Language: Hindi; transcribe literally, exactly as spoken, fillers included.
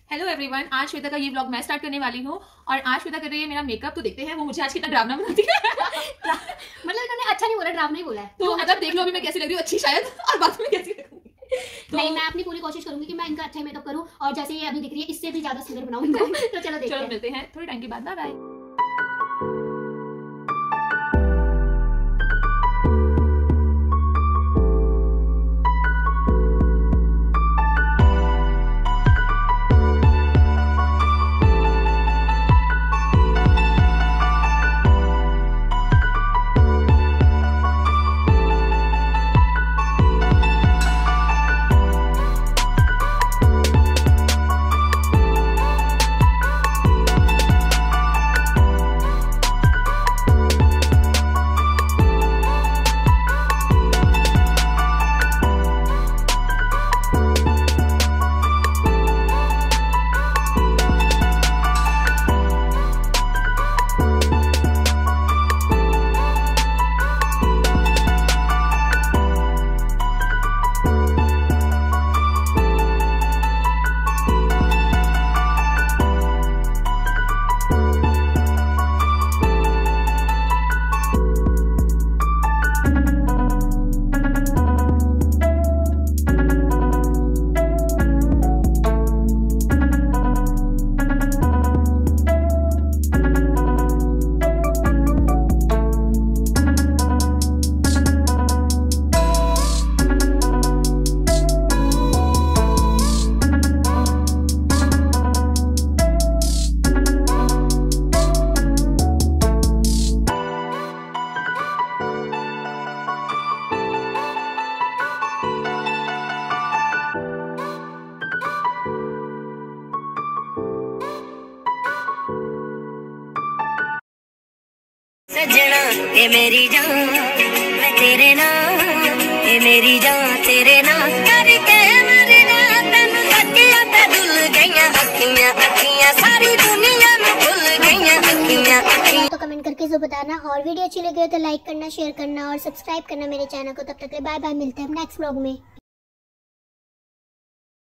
हेलो एवरीवन, आज श्वेता का ये व्लॉग मैं स्टार्ट करने वाली हूँ और आज श्वेता कर रही है मेरा मेकअप। तो देखते हैं वो मुझे आज कितना डरावना बनाती है। मतलब इन्होंने अच्छा नहीं बोला, डरावना ही बोला है। तो मतलब देख लो अभी मैं कैसी लग रही हूँ, अच्छी शायद, और बाद में कैसी लगूंगी। तो नहीं, मैं अपनी पूरी कोशिश करूंगी कि मैं इनका अच्छा मेकअप करूँ और जैसे ये अभी दिख रही है इससे भी ज्यादा सुंदर बनाऊँ इनको। तो चलो देखते हैं, मिलते हैं थोड़े टाइम के बाद। Bye bye. सजना ये मेरी जान, मैं तेरे नाम, ये मेरी जान तेरे नाम करके मरना। तन तकिया पे धुल गईयां अखियां, अखियां सारी दुनिया में भूल गईयां अखियां, अखियां। तो कमेंट करके जो बताना, और वीडियो अच्छी लगी हो तो लाइक करना, शेयर करना और सब्सक्राइब करना मेरे चैनल को। तब तक के बाय बाय, मिलते हैं नेक्स्ट व्लॉग में।